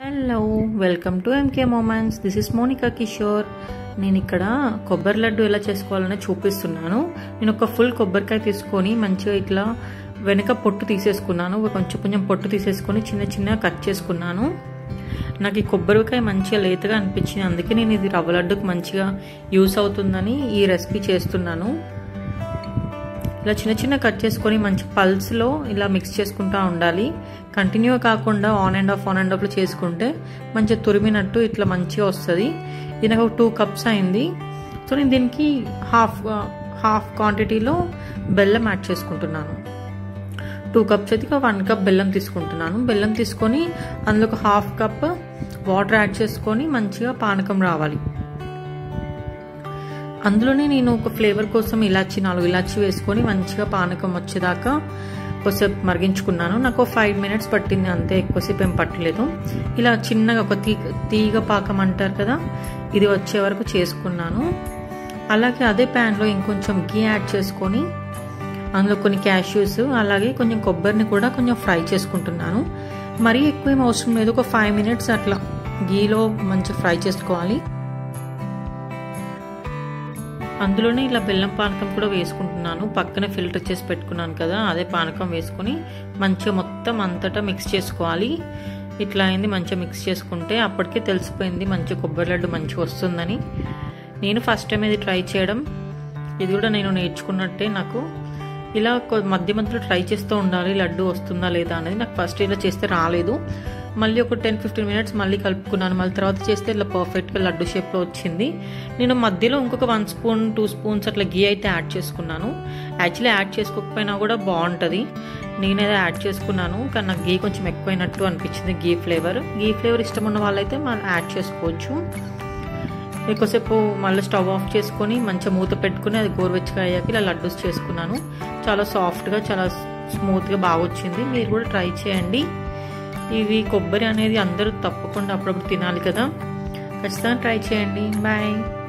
Hello welcome to MK moments. This is Monika Kishore. నేను ఇక్కడ కొబ్బరి లడ్డు ఎలా చేసుకోవాలని చూపిస్తున్నాను. నేను ఒక ఫుల్ కొబ్బరికాయ తీసుకొని మంచిగా ఇట్లా వెనక పొట్టు తీసేసుకున్నాను. కొంచెం పొట్టు తీసేసుకొని చిన్న చిన్నగా కట్ చేసుకున్నాను. నాకు ఈ కొబ్బరికాయ మంచిగా లేతగా అనిపించింది, అందుకే నేను ఇది రవ్వ లడ్డుకు మంచిగా యూస్ అవుతుందని ఈ రెసిపీ చేస్తున్నాను. ఇలా చిన్న చిన్న కట్ చేసుకొని మంచి పల్స్లో ఇలా మిక్స్ చేసుకుంటూ ఉండాలి. కంటిన్యూ కాకుండా ఆన్ అండ్ ఆఫ్లో చేసుకుంటే మంచిగా తురిమినట్టు ఇట్లా మంచిగా వస్తుంది. ఇది నాకు 2 కప్స్ అయింది. సో నేను దీనికి హాఫ్ క్వాంటిటీలో బెల్లం యాడ్ చేసుకుంటున్నాను. 2 కప్స్ అయితే 1 కప్ బెల్లం తీసుకుంటున్నాను. బెల్లం తీసుకొని అందులో ఒక హాఫ్ కప్ వాటర్ యాడ్ చేసుకొని మంచిగా పానకం రావాలి. అందులోనే నేను ఒక ఫ్లేవర్ కోసం 4 ఇలాచి వేసుకొని మంచిగా పానకం వచ్చేదాకా కొద్దిసేపు మరిగించుకున్నాను. నాకు 5 మినిట్స్ పట్టింది అంతే, ఎక్కువసేపు ఏం పట్టలేదు. ఇలా చిన్నగా ఒక తీగ పాకం అంటారు కదా, ఇది వచ్చే వరకు చేసుకున్నాను. అలాగే అదే ప్యాన్లో ఇంకొంచెం గీ యాడ్ చేసుకొని అందులో కొన్ని క్యాష్యూస్ అలాగే కొంచెం కొబ్బరిని కూడా కొంచెం ఫ్రై చేసుకుంటున్నాను. మరీ ఎక్కువ ఏం అవసరం లేదు, ఒక 5 మినిట్స్ అట్లా గీలో మంచిగా ఫ్రై చేసుకోవాలి. అందులోనే ఇలా బెల్లం పానకం కూడా వేసుకుంటున్నాను. పక్కన ఫిల్టర్ చేసి పెట్టుకున్నాను కదా, అదే పానకం వేసుకొని మంచిగా మొత్తం అంతటా మిక్స్ చేసుకోవాలి. ఇట్లా అయింది, మంచిగా మిక్స్ చేసుకుంటే అప్పటికే తెలిసిపోయింది మంచిగా కొబ్బరి లడ్డు మంచిగా వస్తుందని. నేను ఫస్ట్ టైం ఇది ట్రై చేయడం, ఇది కూడా నేను నేర్చుకున్నట్టే. నాకు ఇలా మధ్య మధ్యలో ట్రై చేస్తూ ఉండాలి లడ్డు వస్తుందా లేదా అనేది. నాకు ఫస్ట్ ఇలా చేస్తే రాలేదు, మళ్ళీ ఒక 10-15 మినిట్స్ మళ్ళీ కలుపుకున్నాను. మళ్ళీ తర్వాత చేస్తే ఇలా పర్ఫెక్ట్గా లడ్డు షేప్లో వచ్చింది. నేను మధ్యలో ఇంకొక 1 స్పూన్ 2 స్పూన్స్ అట్లా గీ అయితే యాడ్ చేసుకున్నాను. యాక్చువల్లీ యాడ్ చేసుకోకపోయినా కూడా బాగుంటుంది, నేనేదో యాడ్ చేసుకున్నాను. కానీ నాకు గీ కొంచెం ఎక్కువైనట్టు అనిపించింది. గీ ఫ్లేవర్ ఇష్టం ఉన్న వాళ్ళైతే మనం యాడ్ చేసుకోవచ్చు. ఎక్కువసేపు మళ్ళీ స్టవ్ ఆఫ్ చేసుకొని మంచిగా మూత పెట్టుకుని అది గోరువెచ్చగా అయ్యాక ఇలా లడ్డూస్ చేసుకున్నాను. చాలా సాఫ్ట్గా చాలా స్మూత్గా బాగా వచ్చింది. మీరు కూడా ట్రై చేయండి. ఇవి కొబ్బరి అనేది అందరూ తప్పకుండా అప్పుడప్పుడు తినాలి కదా, ఖచ్చితంగా ట్రై చేయండి. బాయ్.